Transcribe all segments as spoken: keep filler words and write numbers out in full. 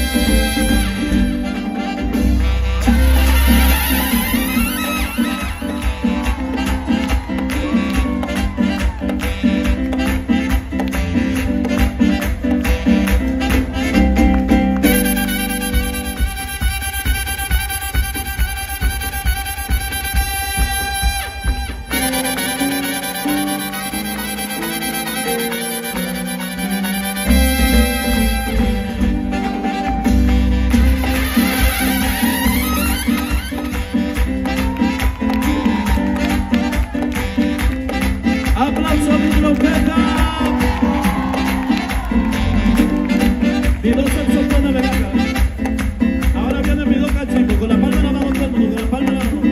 Aplauso a mi trompeta. Mi dos saxofones de gaga. Ahora viene mi dos cachimbos. Con la palma de la mano todo el mundo. Con la palma de la mano.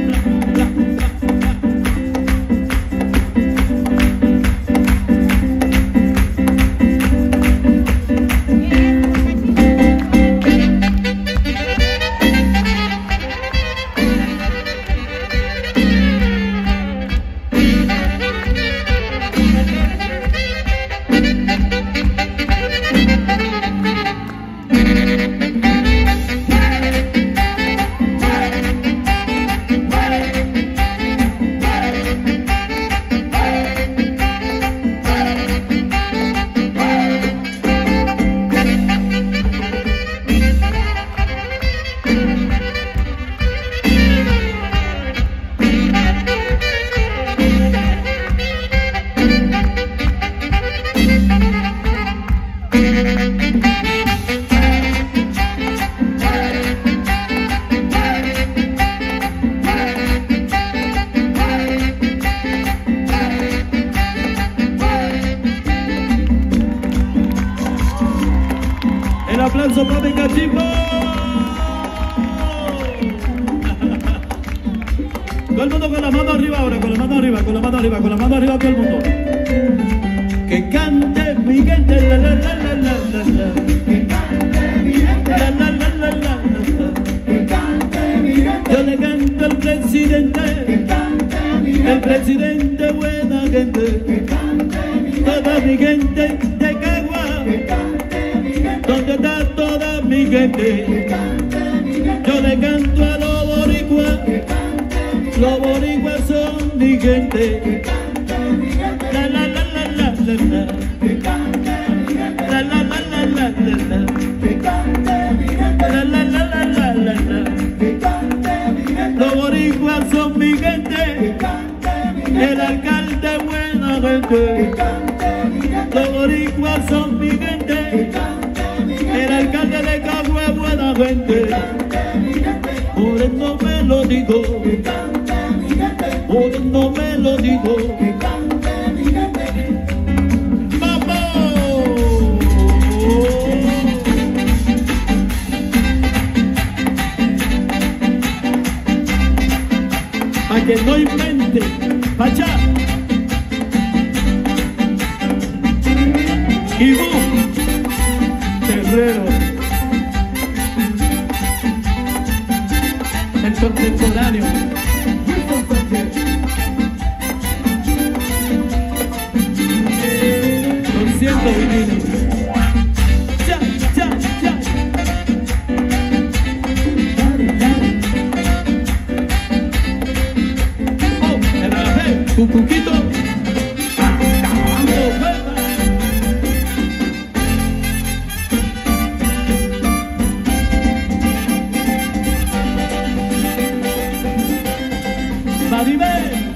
El aplauso para mi cachimbo. Todo el mundo con la mano arriba ahora, con la mano arriba, con la mano arriba, con la mano arriba todo el mundo. Que cante mi gente, la la la la la la la. Que cante mi gente, la la la la la la. Que cante mi gente. Yo le canto al presidente. Que cante mi gente. El presidente buena gente. Que cante mi gente. Toda mi gente de Cagua. Que cante mi gente. ¿Dónde está toda mi gente? Yo le canto a los boricuas. Los boricuas son mi gente. La la la la la la la. La la la la la la la. La la la la la la la. Los boricuas son mi gente. El alcalde buena gente. Los boricuas son mi gente. El alcalde de Cagua es buena gente. Por eso me lo digo. Por eso me lo digo. ¡Vamos! Pa' que no invente, ¡pacha! Y boom, Terrero, el contemporáneo. Concierto vinilo. Ya, ya, ya. Oh, el rapé, cucuquito. Maribel.